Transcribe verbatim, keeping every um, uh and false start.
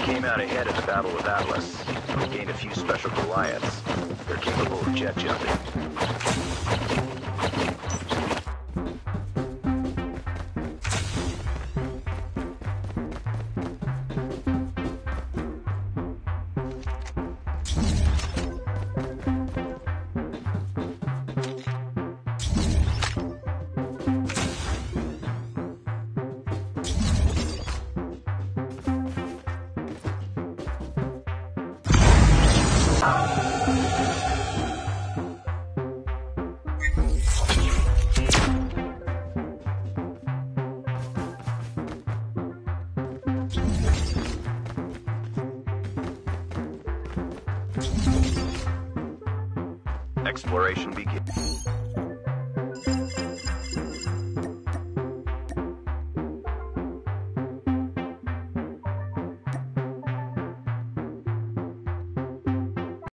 came out ahead in the Battle of Atlas. We gained a few special Goliaths. They're capable of jet jumping. Exploration begins.